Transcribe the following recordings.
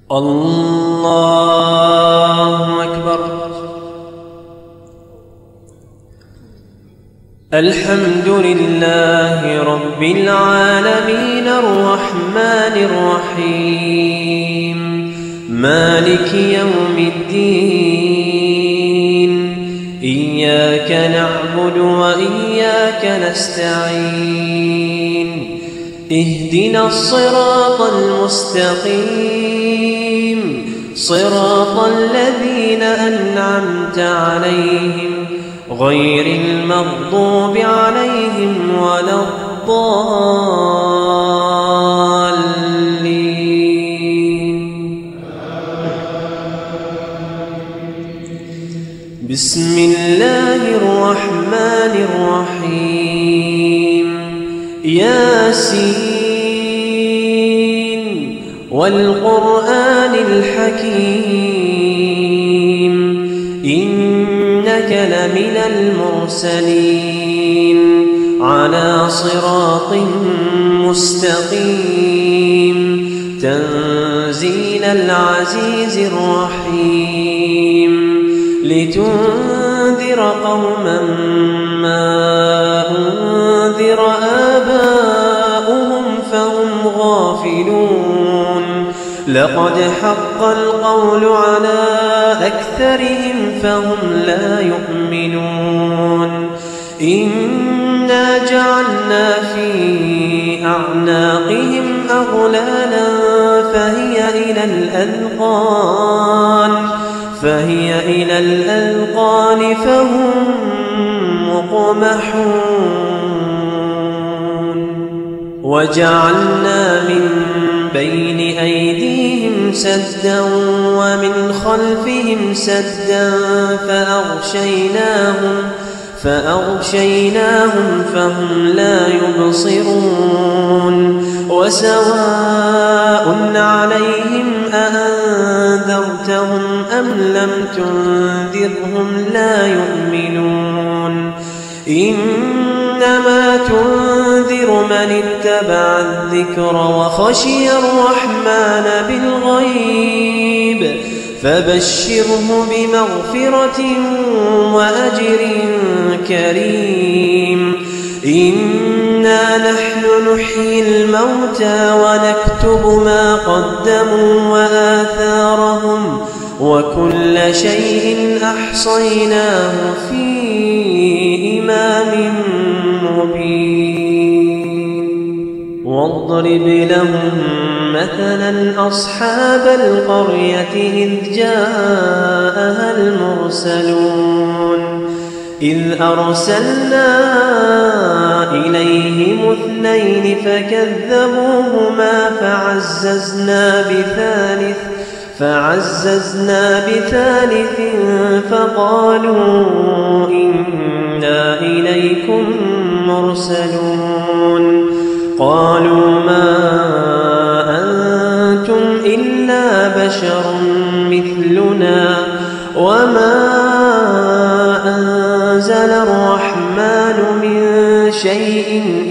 الله أكبر. الحمد لله رب العالمين الرحمن الرحيم مالك يوم الدين إياك نعبد وإياك نستعين اهدنا الصراط المستقيم صراط الذين أنعمت عليهم غير المغضوب عليهم ولا الضالين. بسم الله الرحمن الرحيم ياسين والقرآن الحكيم إنك لمن المرسلين على صراط مستقيم تنزيل العزيز الرحيم لتنذر قوما ما أنذر آباؤهم فهم غافلون لقد حق القول على أكثرهم فهم لا يؤمنون إنا جعلنا في أعناقهم أغلالا فهي إلى الأذقان فهم مقمحون وجعلنا من بين أيديهم سدا ومن خلفهم سدا فأغشيناهم فهم لا يبصرون وسواء عليهم أأنذرتهم أم لم تنذرهم لا يؤمنون إنما تنذر من اتبع الذكر وخشي الرحمن بالغيب فبشره بمغفرة وأجر كريم إنا نحن نحيي الموتى ونكتب ما قدموا وآثارهم وكل شيء أحصيناه في إمام مبين واضرب لهم مثلا أصحاب القرية إذ جاءها المرسلون إذ أرسلنا إليهم اثنين فكذبوهما فعززنا بثالث فقالوا إنا إليكم مرسلون قالوا ما أنتم إلا بشر مثلنا وما أنزل الرحمن من شيء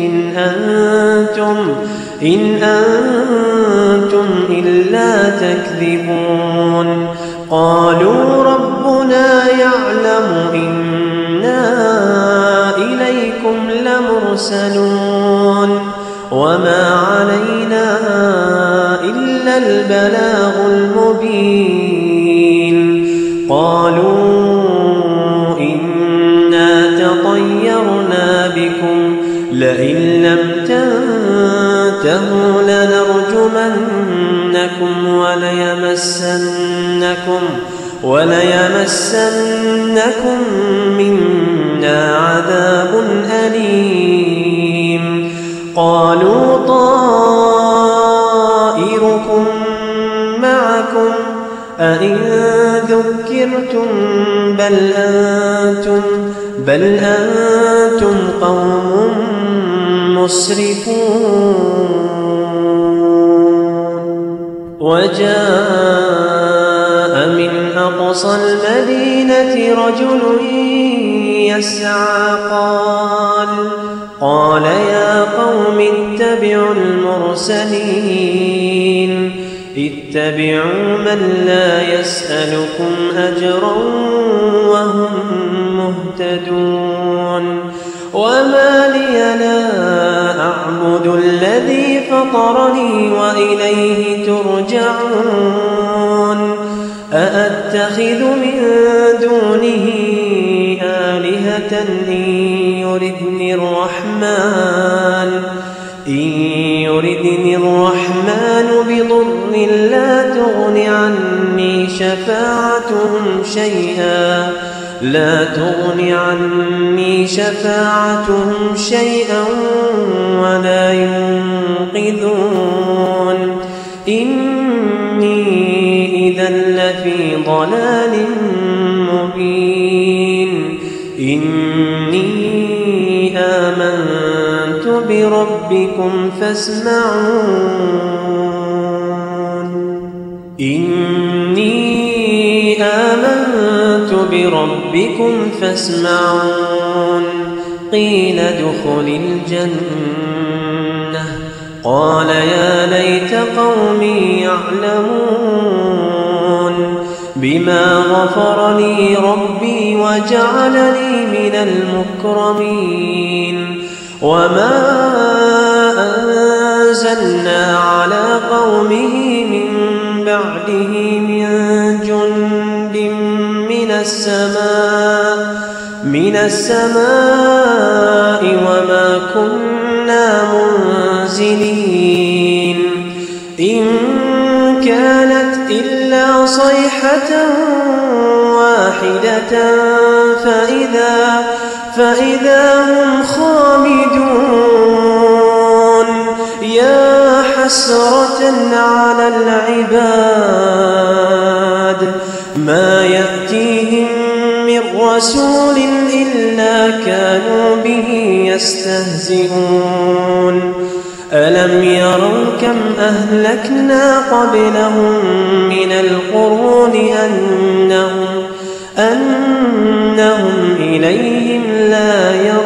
إن أنتم إلا تكذبون قالوا ربنا يعلم إنا إليكم لمرسلون وما علينا إلا البلاغ المبين قالوا إنا تطيرنا بكم لئن لم تنتهوا لنرجمنكم وليمسنكم منا عذاب أليم قالوا طائركم معكم أئن ذكرتم بل أنتم قوم مسرفون وجاء من أقصى المدينة رجل يسعى قال يا قوم اتبعوا المرسلين اتبعوا من لا يسألكم أجرا وهم مهتدون وما لي لا أعبد الذي فطرني وإليه ترجعون أأتخذ من دونه آلهة إن يردني الرحمن بضر لا تغن عني شفاعتهم شيئا ولا ينقذون إني إذا لفي ضلال مبين إني آمنت بربكم فاسمعون قيل ادخل الجنة قال يا ليت قومي يعلمون بما غفر لي ربي وجعلني من المكرمين وما أنزلنا على قومه من بعده من جند من السماء وما كنا منزلين إن كانت إلا صيحة واحدة فإذا هم خامدون يا حسرة على العباد ما يأتيهم من رسول إلا كانوا به يستهزئون ألم يروا كم أهلكنا قبلهم من القرون أنهم إليهم لا يرجعون